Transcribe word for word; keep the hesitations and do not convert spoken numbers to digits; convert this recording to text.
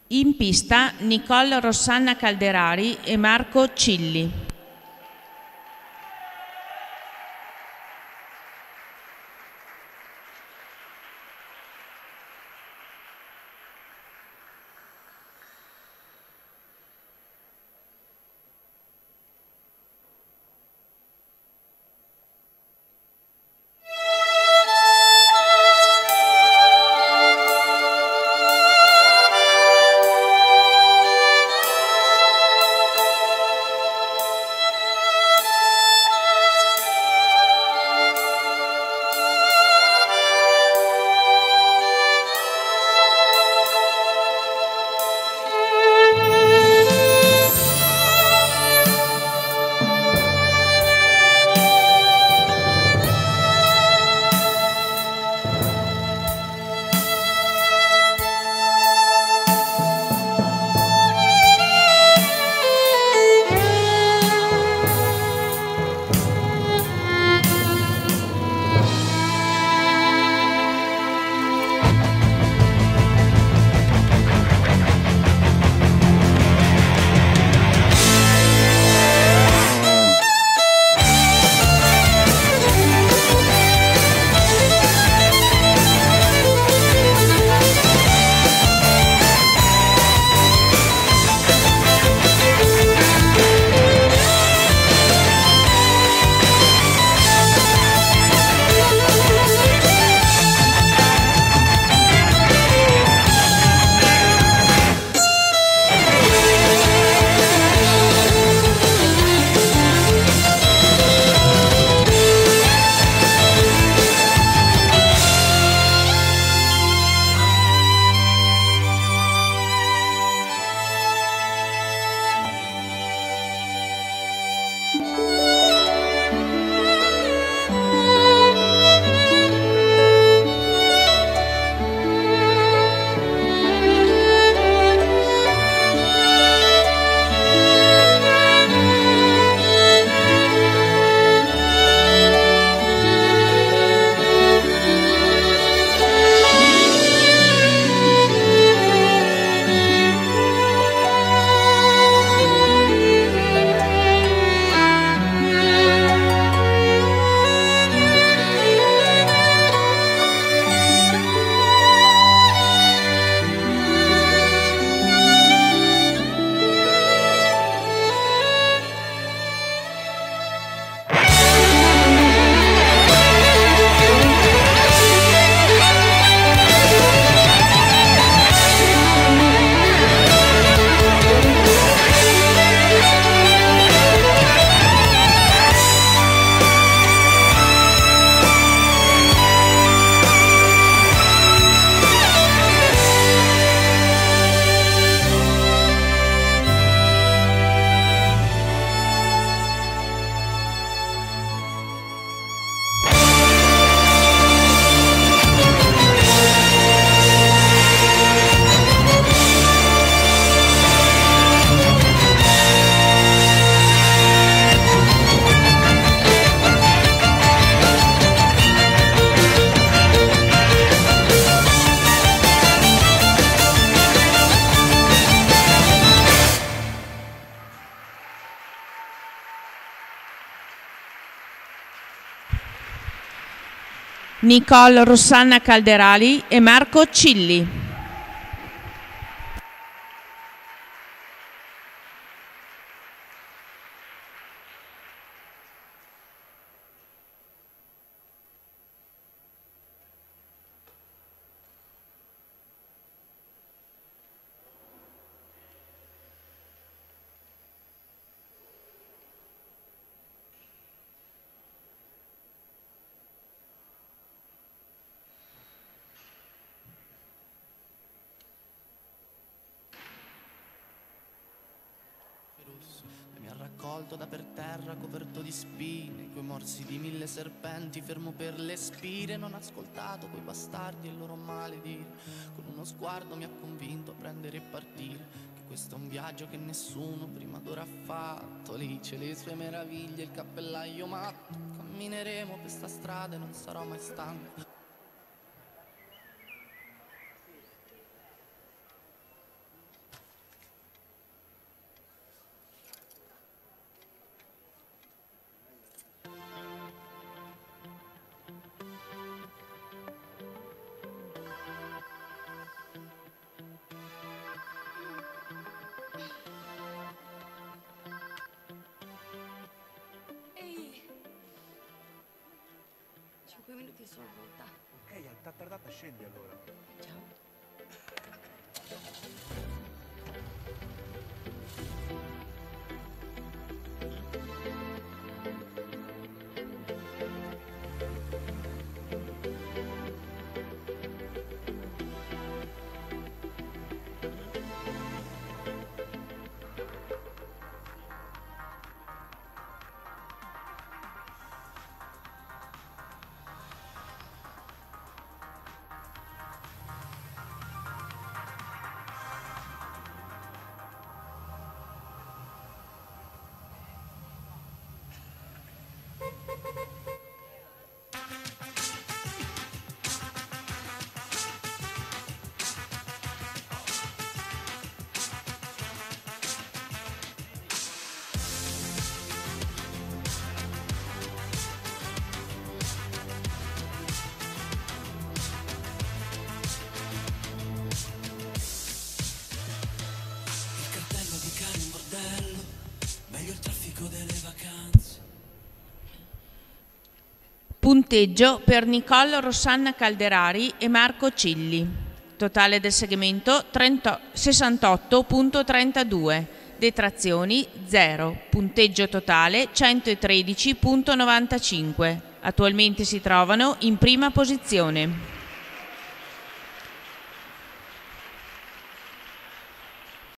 In pista Nicole Rosanna Calderari e Marco Cilli. Nicole Rosanna Calderari e Marco Cilli. Mi ha raccolto da per terra coperto di spine, coi morsi di mille serpenti, fermo per le spire. Non ha ascoltato quei bastardi e il loro maledire. Con uno sguardo mi ha convinto a prendere e partire, che questo è un viaggio che nessuno prima d'ora ha fatto. Lì c'è le sue meraviglie, il cappellaio matto. Cammineremo per sta strada e non sarò mai stanco. minuti sono pronta. Ok, a tardata scendi allora. Ciao. Punteggio per Nicole Rosanna Calderari e Marco Cilli. Totale del segmento sessantotto virgola trentadue. Detrazioni zero. Punteggio totale centotredici virgola novantacinque. Attualmente si trovano in prima posizione.